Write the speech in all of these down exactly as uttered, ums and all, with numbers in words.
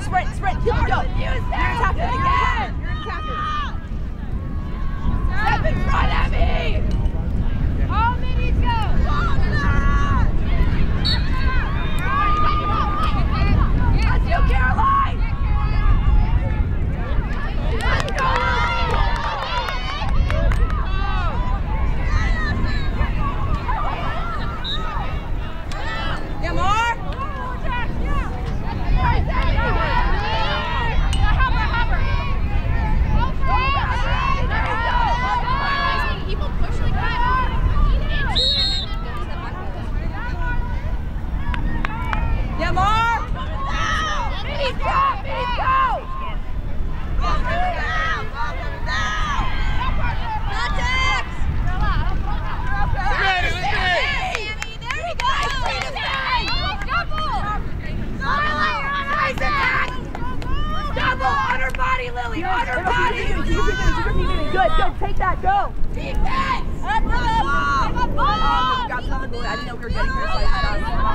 sprint, sprint, keep it going. You're attacking again. You're an attacker. Step in front of me. All minis go. That's you, Caroline. Let's go. Yeah, more. Yeah, more. Minis go, minis go. Lily, on her body! Good, good, take that, go! Defense! Up, up, up! Up, up! Oh, got something blue. I didn't know we were getting her, so I thought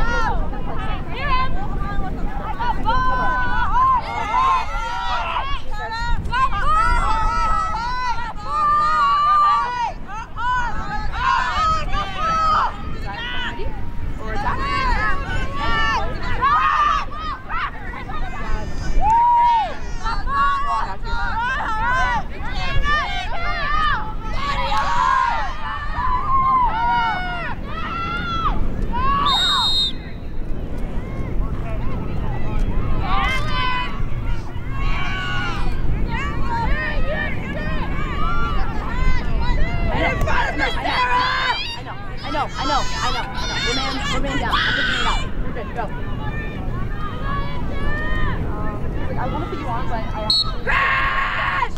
I know, I know, I know. We're man, we're man down. I'm figuring it out. We're good, go. Um, I want to put you on, but I have to. Crash!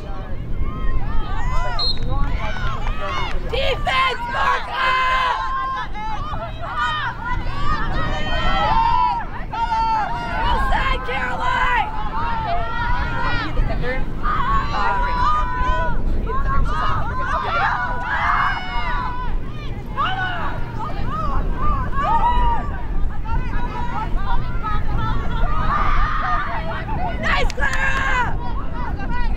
Defense, Marco! Outside, Caroline! The center. Uh, right. The center is just Nice, Clara!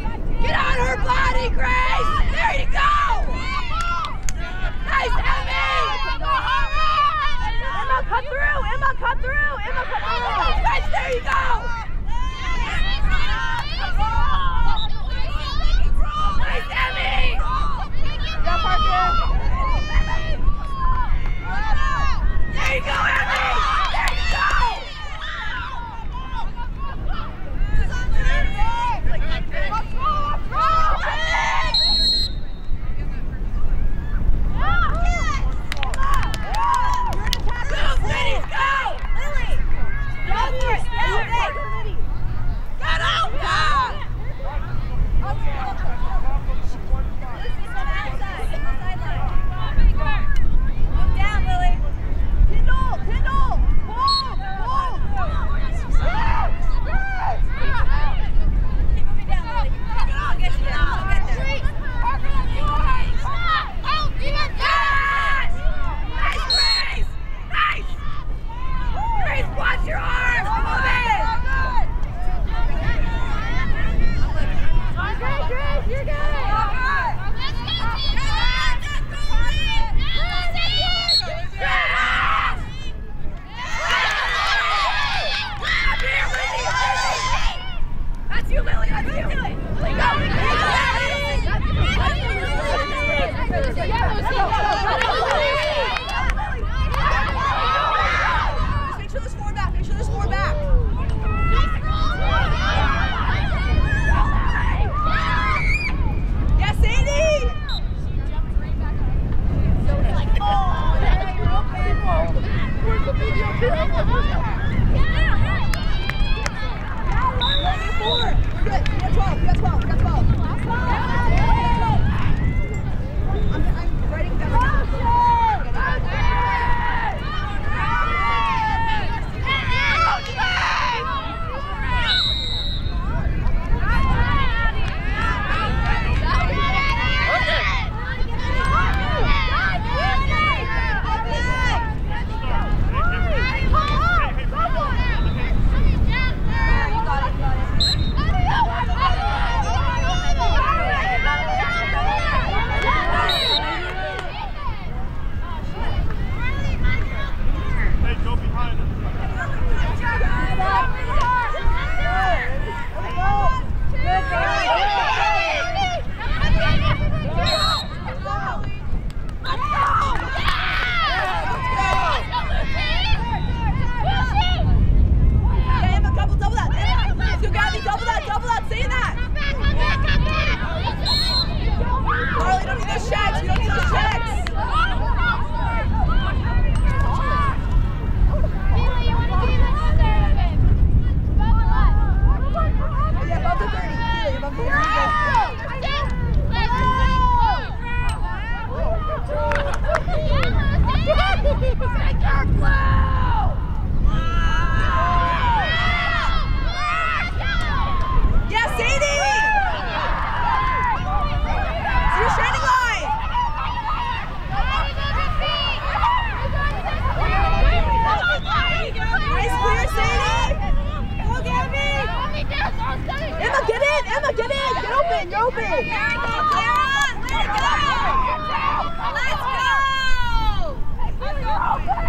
open. There we go, Clara. Let it go. Let's go. Let's go.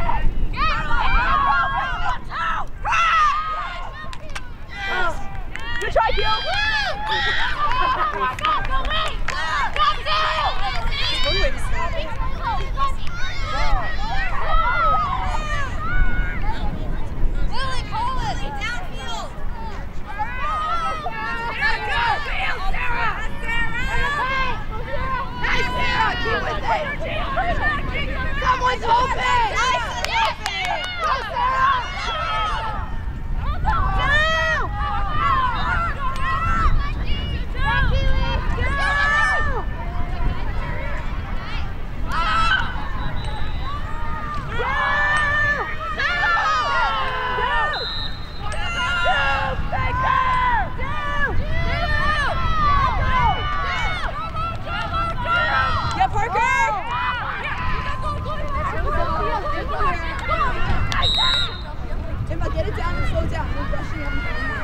Good try, Gil. One way to stop it. Lily, call it. Downfield. Nice, Sarah. Keep with it. Someone's open. Nice. Go, Sarah. Get it down and slow down. We're rushing everything.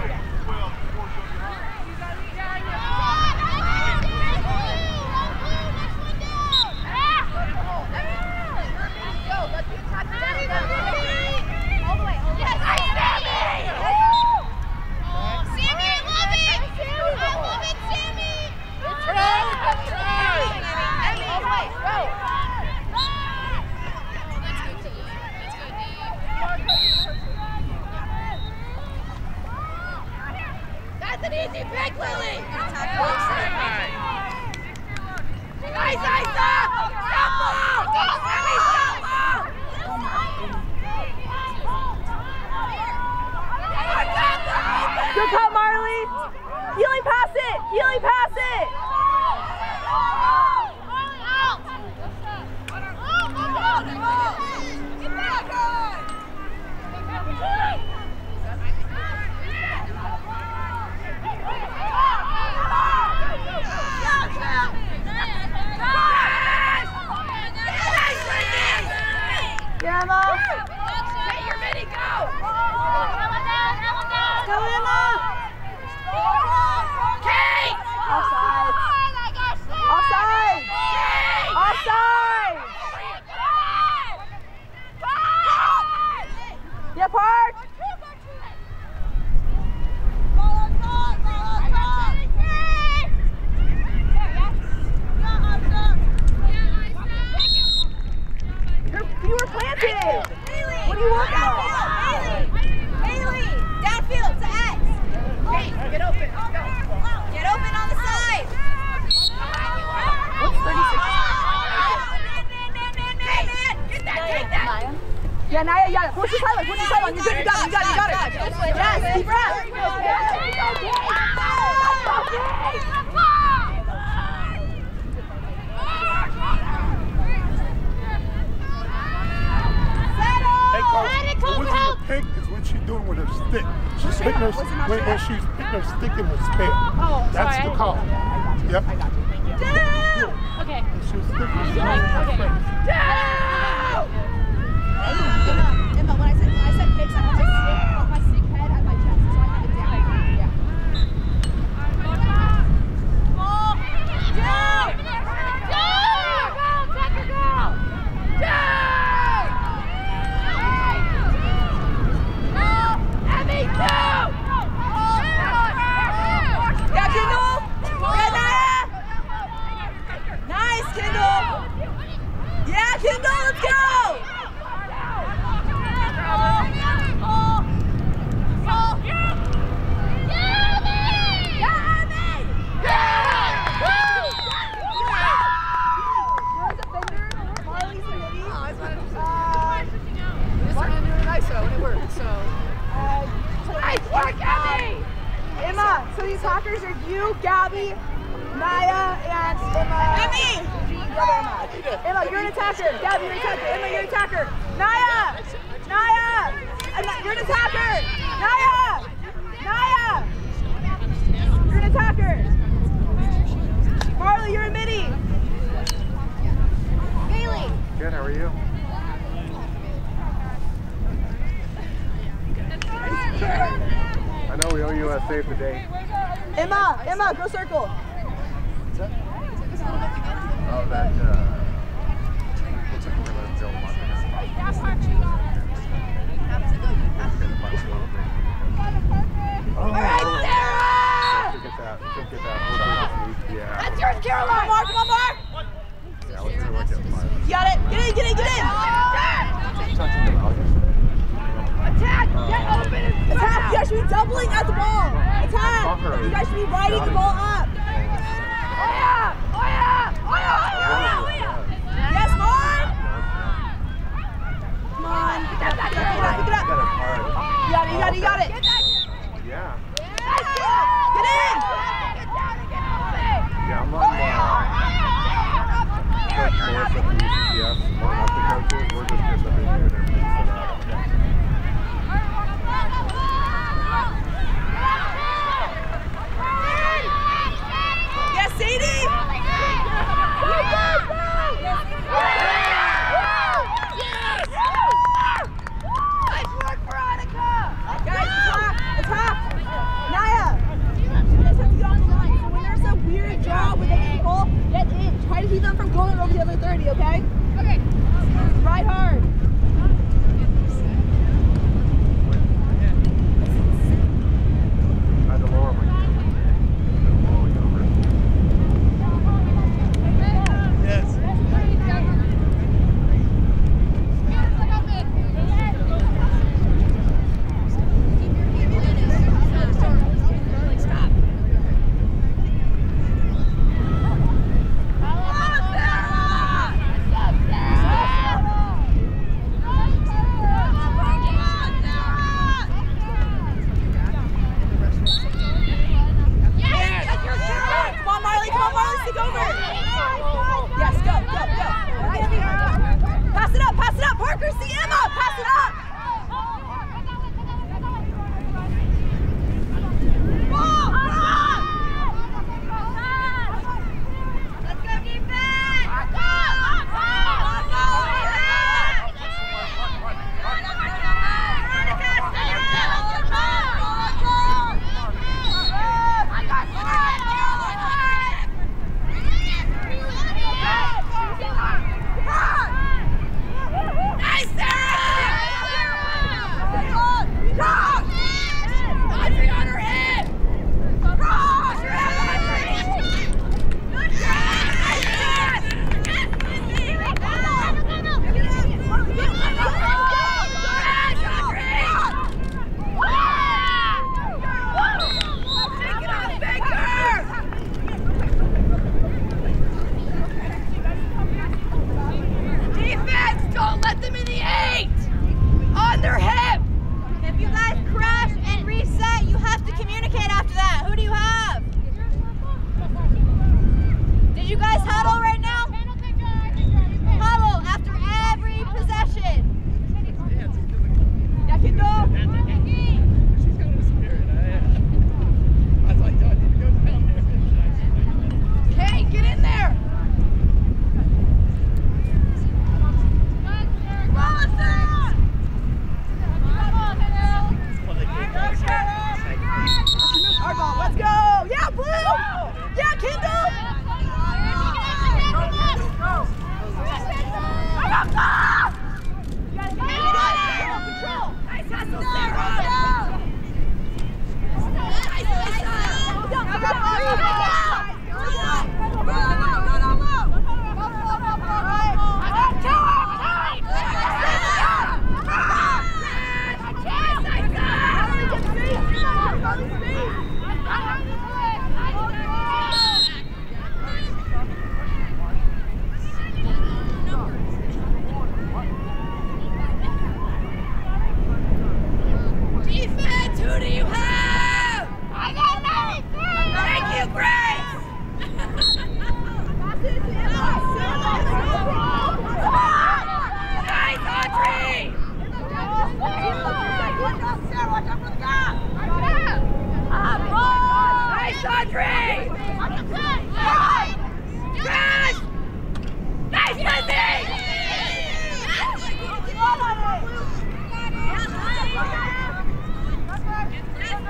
Good cut, Marley. Healy, pass it. Healy, pass it. Grandma. Get your mini, go. Go, Emma! Kate! Offside! Offside! Offside! Yeah, Park! You were planted! What do you want now? Haley! Downfield to X! Hey, get open. Go. Get open on the side. What's thirty-six? Get that, take that. Yeah, Naya, yeah. Push your sideline, push your sideline. You're good, you got it, you got it, you got it. Yes, deep breath. Hey, Coach, what's the pick is what she's doing with her stick. She's hitting her, when, when she's hitting her stick in the spare. Oh, That's sorry. the call. Yep. I got you, thank you. Okay. She was sticking her Like, stick in okay. her face. Emma, Emma, when I said, when I said fix, I want my stick, I want my stick head at my chest, so I have it down. Yeah. Yeah, Kendall! Yeah, Naya! Nice, Kendall! Yeah, Kendall, let's go! Emma, so these talkers are you, Gabby, Naya, and Emma. Emmy! Emma. Emma, you're an attacker. Gabby, you're an attacker. Emma, you're an attacker. Naya! Naya! Emma, you're an attacker. Naya! Naya! You're an attacker. Marley, you're a midi. Bailey. Good, how are you? I know we owe you a save the day. Emma, Emma, go circle. Oh, that, uh, what's it called? That Bill Martin. All right, Sarah! Should get that. Should get that. Yeah. That's yours, Caroline. Come on, Mark. Come on, Mark. Yeah, let's see what gets five. You got it. Get in, get in, get in. Attack. Get open. Attack. You guys should be doubling at the ball. Attack. You guys should be riding the ball up. Oh yeah. Oh yeah. Oh yeah. Oh yeah. Yes, Mark. Come on. Get that back. Get that. Get that. You got it. You got it. You got it. Yeah. Get in. Yeah, I'm on the coach course at the U C S, one of the coaches. We're just getting them in here and everything set up. Yes, Sadie. Nice work, Veronica. Guys, attack, attack. Naya. You guys have to get off the line. So when there's a weird draw with the ankle, get in. Try to keep them from going over the other thirty, okay? Okay. Ride hard. I had to lower my Yes.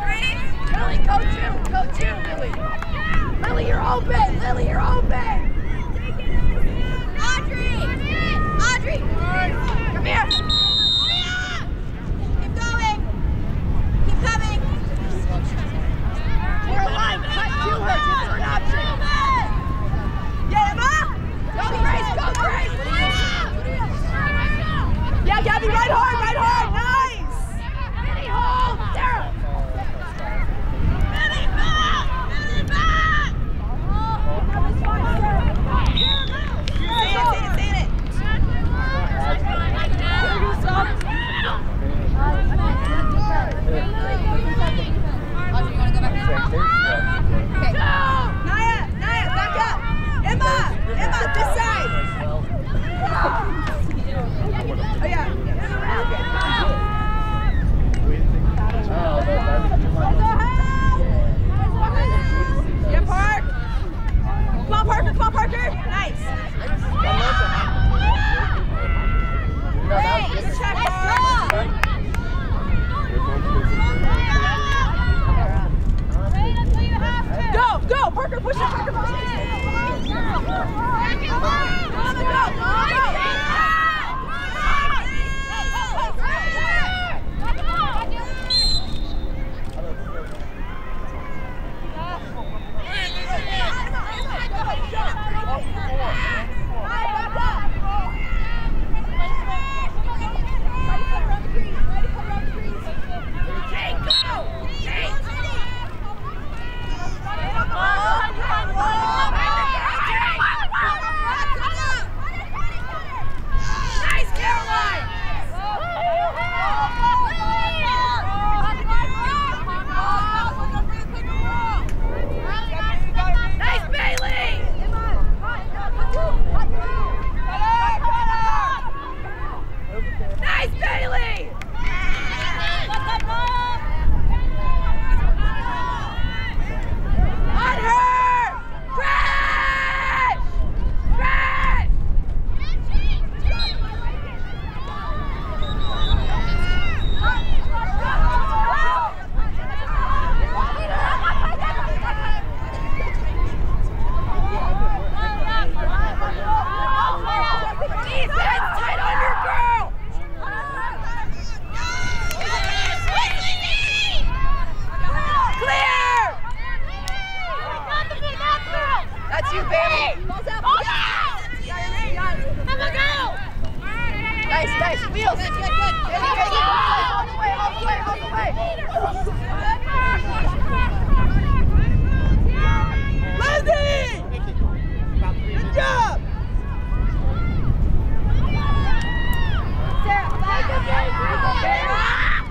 Lily, you're open! Lily, you're open! Bailey! Balls out, balls out! Emma, go! Nice, nice, wheels! Good, good, good. Bailey, Bailey, all the way, all the way, all the way! Lizzie! Good job! Sarah, back up, Sarah!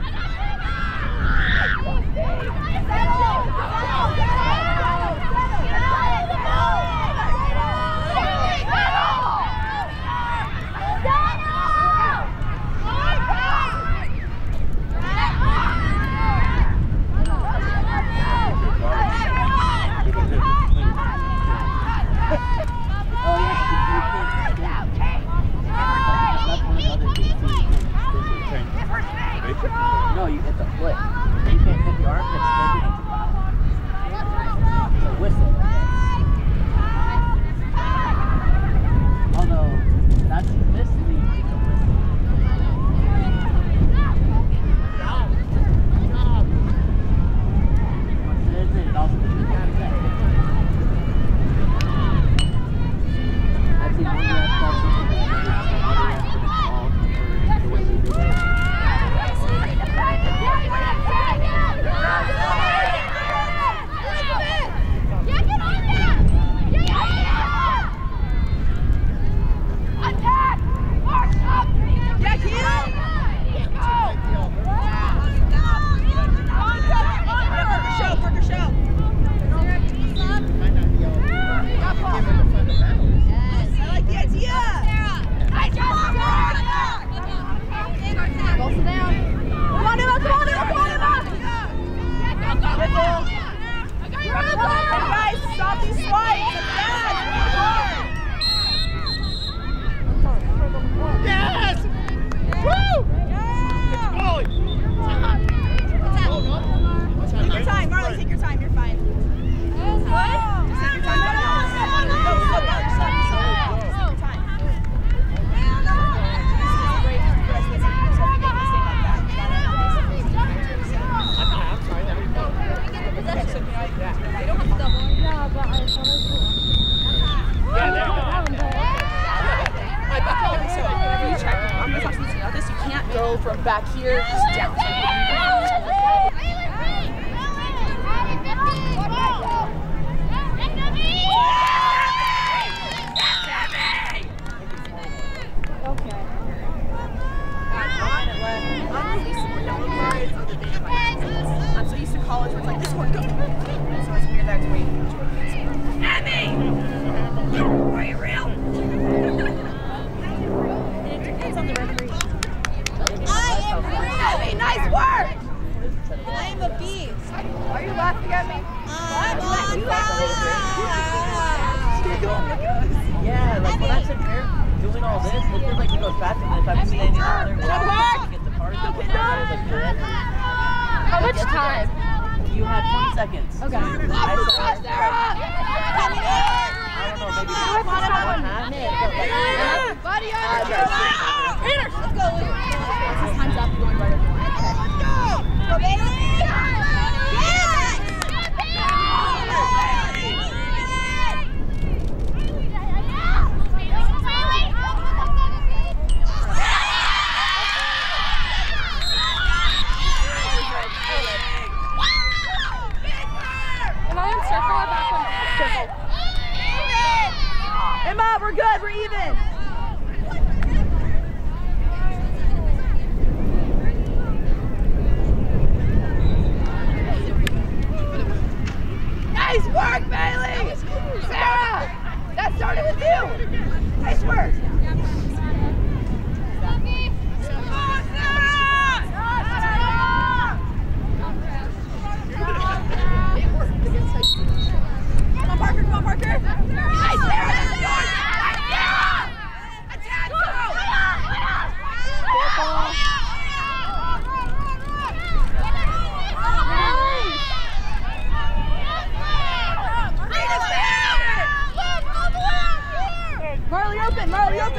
No, you hit the foot. You can't hit the armpits, then you hit the foul. It's a whistle. Although, that's this league, it's a whistle. Isn't it also the big guy that hits it? I've seen one ref call something that another ref put it called for the way they do it. From back here, just down. I'm so used to college where it's like, this one, go. So it's weird that it's waiting. Emmy! Are you real? It depends on the referee. Emmy, nice work! I am a beast. Why are you laughing at me? I'm on fire! Yeah, like when I'm sitting here doing all this, it feels like it goes faster than if I'm standing out there walking to get the cars that went down. Like forever. How much time? You had twenty seconds. Okay. I said, I don't know, maybe one half. Buddy, Peter! let's go. Once this time's up, you're going right over. Let's go. Go, Bailey. Yes! Am I on circle or back on circle? Emma, we're good, we're even. Nice work, Bailey! Sarah! That started with you! Nice work! Come on, Parker, come on, Parker! Nice, Sarah! That's yours! Nice, Sarah! Attack through! Careful! Marley open, Marley open!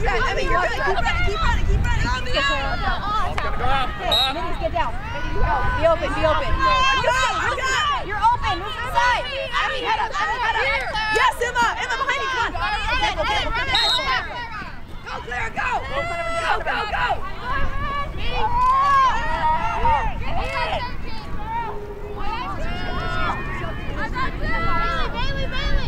good. I mean, you're good. Keep running, keep running, keep running. Go, Go. Hey, Minnie's get down. Minnie, go. Be open, be open. Go, you're good. You're open. Move to the side. Abby, head up, Abby, head up. Yes, Emma. Emma, behind you. Come on. Okay, okay, okay. Yes. Go, Clara, go. Go, go, go. Bailey, Bailey.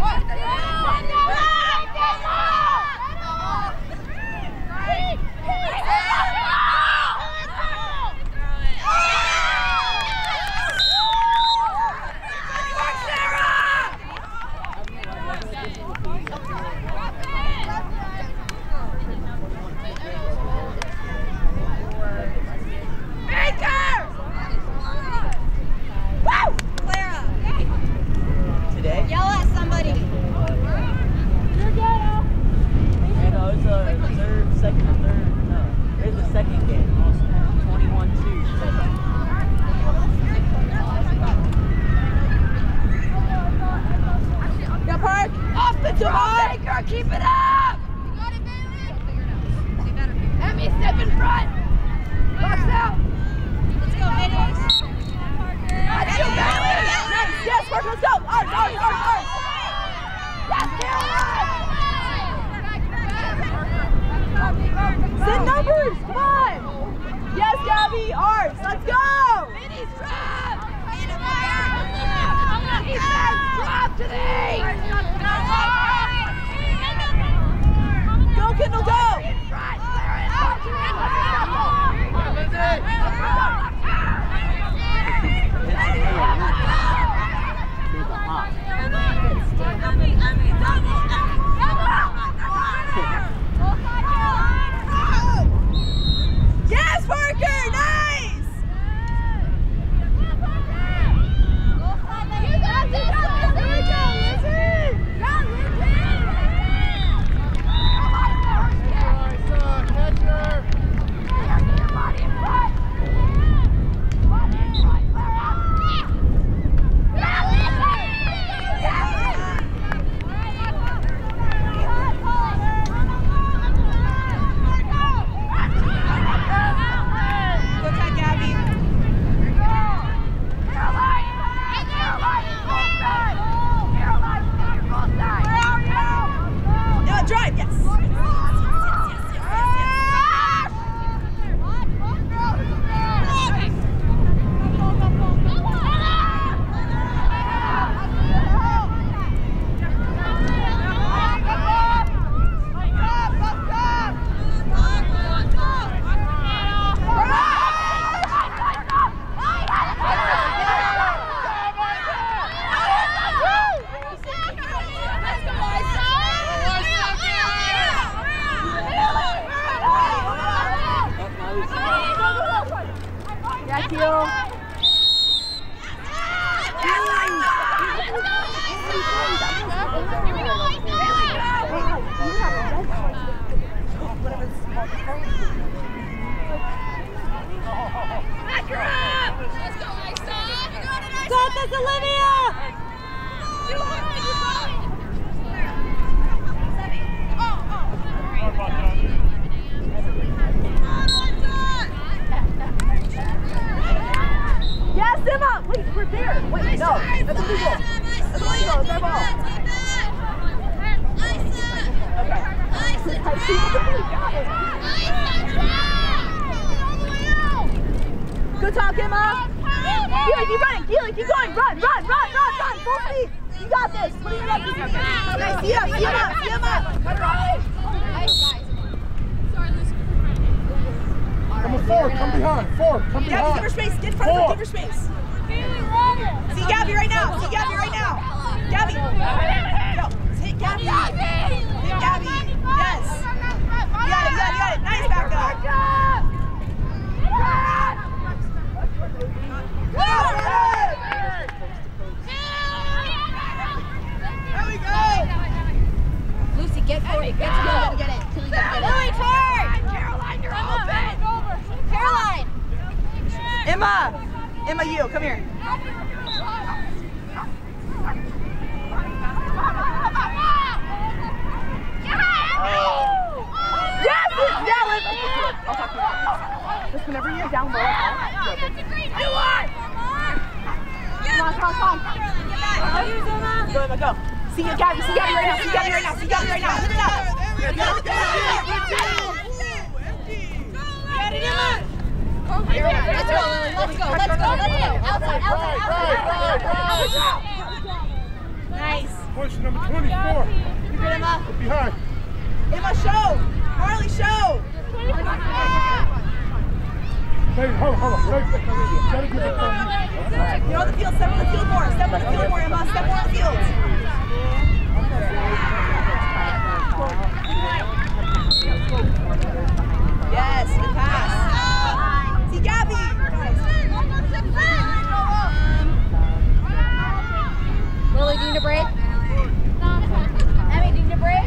Keep it up! You got it, Bailey! Emmy, step in front! Box out! Let's go, Bailey! That's you, Bailey! Nice! Yes, Parker, let's go! Ours, ours, ours, ours! Yes, Caroline! Send numbers! Come on! Yes, Gabby! Ours! Let's go! Minnie's drop! Defense! Drop to the Go, Kendall, go! Yes, Parker! Nice! You got this! There we go, Lizzie! Drive, yes! Thank you. Back her up! Let's go, Isa! Go, that's Olivia! You want me to go? Yes, Emma! Wait, we're there! Wait, no! That's illegal! That's illegal! It's our ball! Good talk, Emma! Keely, keep running! Keely, keep going! Run, run, run, run, run! Full speed! You got this! Put it up! Nice! See Emma! See Emma! See Emma! Cut her off! Come forward, come behind, forward, come behind. Gabby, give her space, get in front of her, give her space. See Gabby right now, see Gabby right now. Gabby, go, hit Gabby. Hit Gabby, yes. You got it, you got it, you got it. Nice back up. There we go. Lucy, get forward, get to get it. Tilly, get it. Lily, turn. Caroline, you're open. Caroline! Emma! Emma, you, come here. come on. Go, Emma, go. See you, Gabby. See Gabby right now. See Gabby right now. See Gabby right now. Hit it up. Get it in. Let's go, Lily. Let's go. Let's go. Let's go. Outside, outside, outside. Nice. Push number twenty-four. You good, Emma? Behind. Emma, show. Marley, show. Hey, hold on, hold on. Gotta get it from you. Get on the field. Step on the field more. Step on the field more, Emma. Step on the field. Yes, good pass. See Gabby. Lily, do you need a break? Emmy, do you need a break?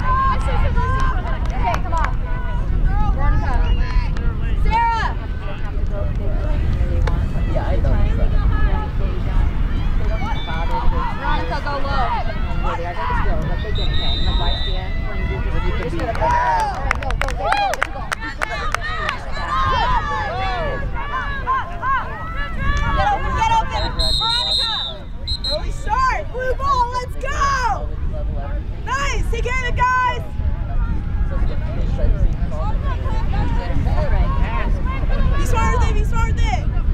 Okay, come on. Veronica. Sarah! Yeah, I know. Veronica, go low. Get open, get open. Veronica. Early start. Blue ball, let's go. Nice. Take care of it, guys. Be smart with it, be smart with it.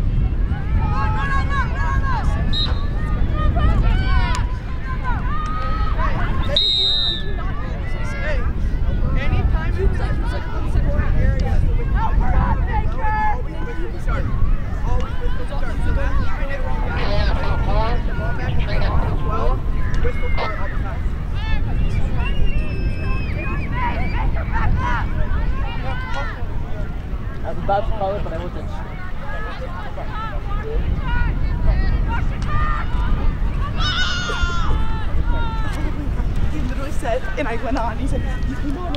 Anytime you like, like, support areas, so we can always with the start. Always with the start. So then you can hit wrong guy. Ball back to twelve. Whistle start all the time. I was about to call it, but I wasn't sure. He literally said, and I went on, he said, you came on.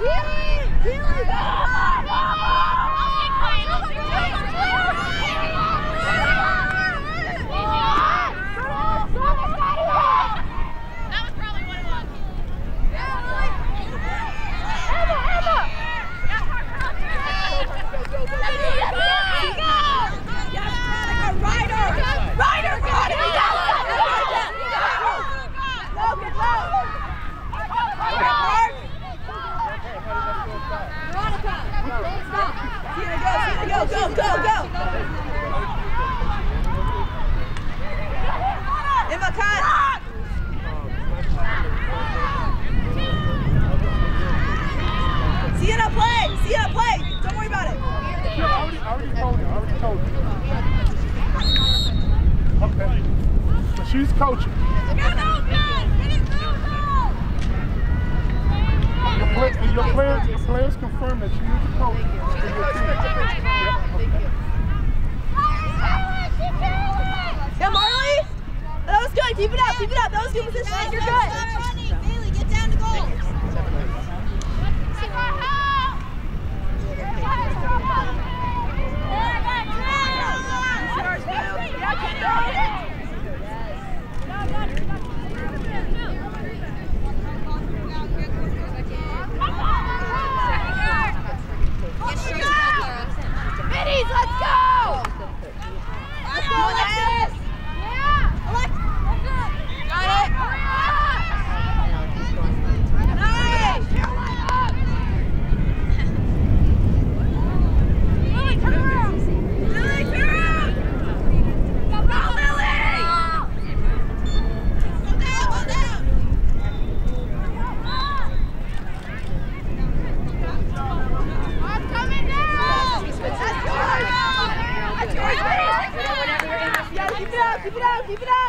Go, go, go, go! Emma, cut! Sienna, play! Sienna, play! Don't worry about it. Yeah, I already, I already told you. I already told you. Okay. So she's coaching. Your, play, your, players, your players confirm that she is the coach. She's the coach for different teams. Yeah, Marley! That was good. Keep it up. Keep it up. That was good position. You're good. Bailey, get down to goal. Biddies, let's go! Let's go, Alexis! Yeah! Alexis! Got it! Nice! Lily, turn around! Lily, turn around! Go, Lily! Go down, go down! I'm coming down! That's yours! That's yours, Lily! Yeah, keep it up, keep it up, keep it up!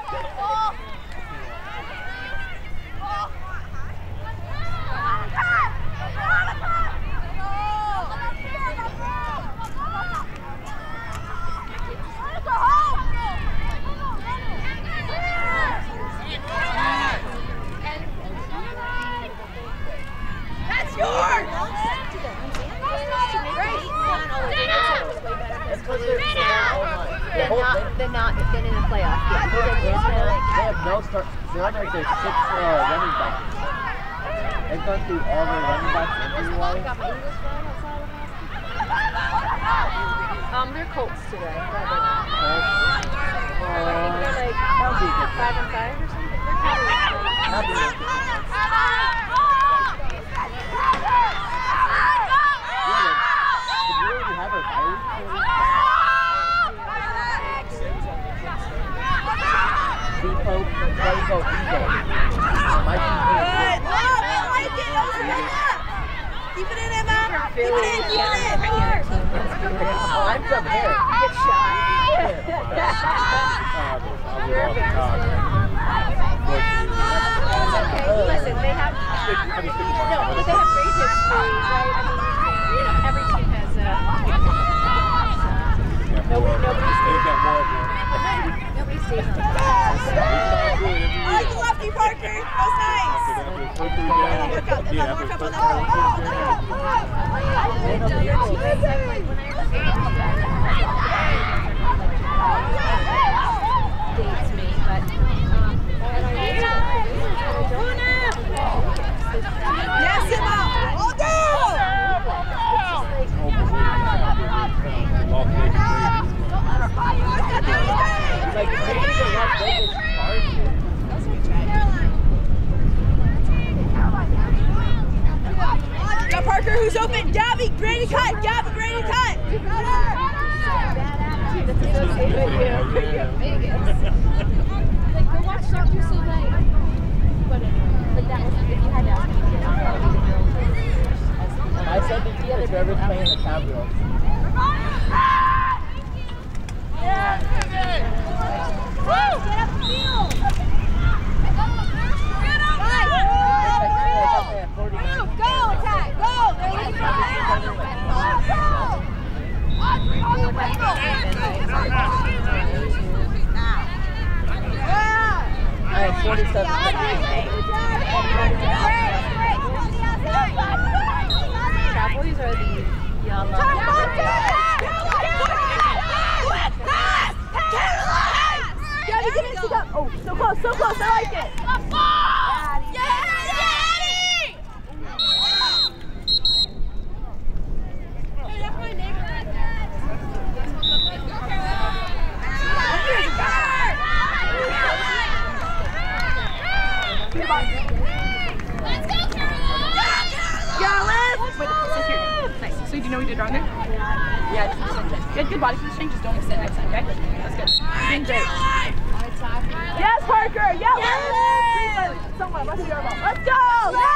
That's yours! They're not, they're not, they're in the playoff. They have no start. They're on like their six uh, running backs. They've gone through all their running backs injury-wise. Um, they're Colts today. Uh, They're like that'll be good. five and five or something. They're That'll be good. Did you already have her bye week? Depot, there you go, Eagle. My team Good! Love! I like it! Keep it in, Emma! Keep it in, keep it in! Oh, I'm from here. Good shot. Listen, they have no, but they have great history, right? I mean, every team has a. Nobody, nobody stays. Nobody stays. I like the lefty, Parker! That was nice! Work up, Emma, work up on that Dates me, but. Yes, Emma! All go! Yeah, Parker, who's open? Gabby, Brady cut! Gabby, Brady cut! That's associated with you. Vegas. Like, go watch Doctor Soleil. But like that was, if you had to ask me, I said that the other driver's playing the Cowgirls. Yeah, Woo! Get up the field! Get up there! Go, attack! Go! There we go! I have forty-seven. Yeah! you know what you did wrong there? Yeah, just good, good body position, just don't miss it next time, okay? That's good. Doing great. Yes, Parker! Yeah, let's go! Let's go!